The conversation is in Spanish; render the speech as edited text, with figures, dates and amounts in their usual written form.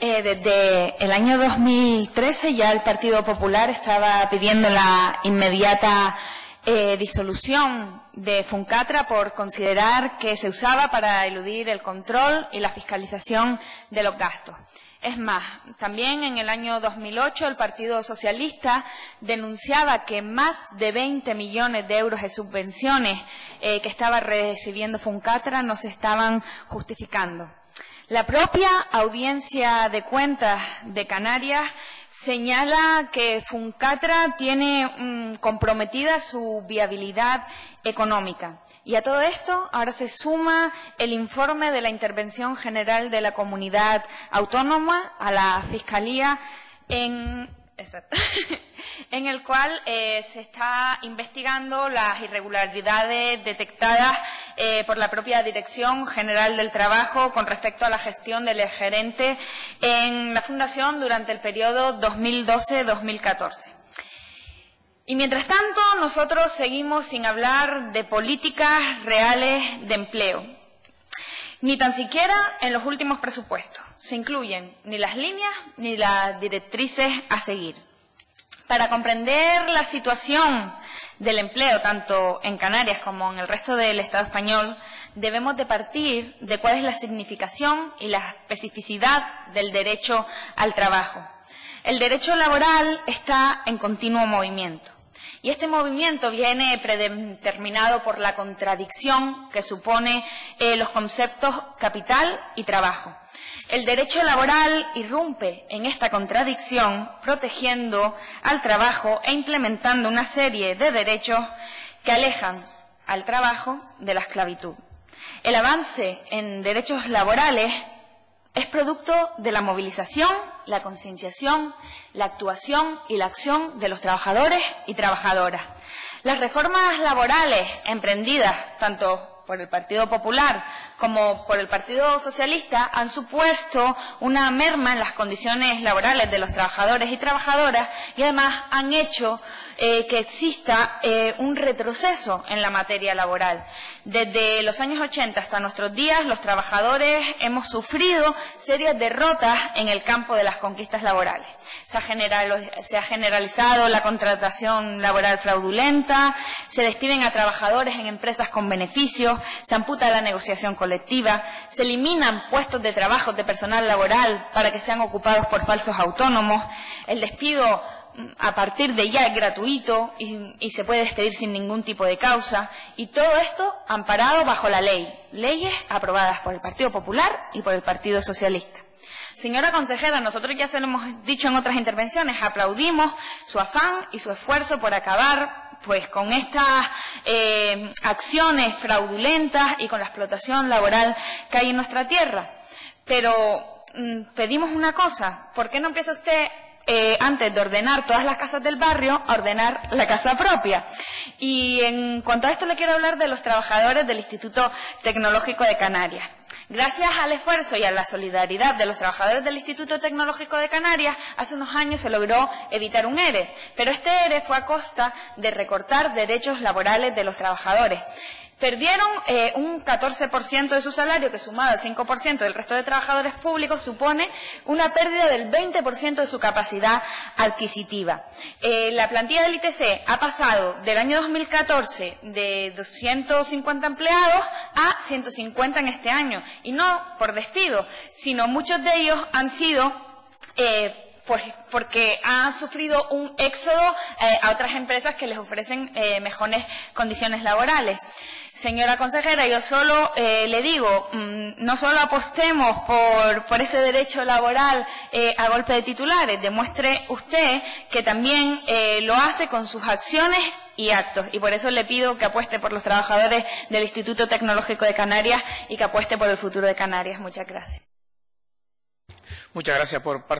Desde el año 2013 ya el Partido Popular estaba pidiendo la inmediata disolución de Funcatra por considerar que se usaba para eludir el control y la fiscalización de los gastos. Es más, también en el año 2008 el Partido Socialista denunciaba que más de 20 millones de euros de subvenciones que estaba recibiendo Funcatra no se estaban justificando. La propia Audiencia de Cuentas de Canarias señala que Funcatra tiene comprometida su viabilidad económica. Y a todo esto ahora se suma el informe de la Intervención General de la Comunidad Autónoma a la Fiscalía en el cual se está investigando las irregularidades detectadas por la propia Dirección General del Trabajo con respecto a la gestión del gerente en la Fundación durante el periodo 2012-2014. Y mientras tanto, nosotros seguimos sin hablar de políticas reales de empleo. Ni tan siquiera en los últimos presupuestos se incluyen ni las líneas ni las directrices a seguir. Para comprender la situación del empleo, tanto en Canarias como en el resto del Estado español, debemos de partir de cuál es la significación y la especificidad del derecho al trabajo. El derecho laboral está en continuo movimiento. Y este movimiento viene predeterminado por la contradicción que supone los conceptos capital y trabajo. El derecho laboral irrumpe en esta contradicción, protegiendo al trabajo e implementando una serie de derechos que alejan al trabajo de la esclavitud. El avance en derechos laborales es producto de la movilización, la concienciación, la actuación y la acción de los trabajadores y trabajadoras. Las reformas laborales emprendidas tanto por el Partido Popular como por el Partido Socialista han supuesto una merma en las condiciones laborales de los trabajadores y trabajadoras y además han hecho que exista un retroceso en la materia laboral. Desde los años 80 hasta nuestros días, los trabajadores hemos sufrido serias derrotas en el campo de las conquistas laborales. Se ha generalizado la contratación laboral fraudulenta, se despiden a trabajadores en empresas con beneficios, se amputa la negociación colectiva, se eliminan puestos de trabajo de personal laboral para que sean ocupados por falsos autónomos, el despido a partir de ya es gratuito y se puede despedir sin ningún tipo de causa, y todo esto amparado bajo la ley, leyes aprobadas por el Partido Popular y por el Partido Socialista. Señora consejera, nosotros ya se lo hemos dicho en otras intervenciones, aplaudimos su afán y su esfuerzo por acabar con estas acciones fraudulentas y con la explotación laboral que hay en nuestra tierra. Pero pedimos una cosa, ¿por qué no empieza usted antes de ordenar todas las casas del barrio, a ordenar la casa propia? Y en cuanto a esto le quiero hablar de los trabajadores del Instituto Tecnológico de Canarias. Gracias al esfuerzo y a la solidaridad de los trabajadores del Instituto Tecnológico de Canarias, hace unos años se logró evitar un ERE, pero este ERE fue a costa de recortar derechos laborales de los trabajadores. Perdieron un 14% de su salario, que sumado al 5% del resto de trabajadores públicos supone una pérdida del 20% de su capacidad adquisitiva. La plantilla del ITC ha pasado del año 2014 de 250 empleados a 150 en este año, y no por despido, sino muchos de ellos han sido porque han sufrido un éxodo a otras empresas que les ofrecen mejores condiciones laborales. Señora consejera, yo solo le digo, no solo apostemos por ese derecho laboral a golpe de titulares, demuestre usted que también lo hace con sus acciones y actos. Y por eso le pido que apueste por los trabajadores del Instituto Tecnológico de Canarias y que apueste por el futuro de Canarias. Muchas gracias. Muchas gracias por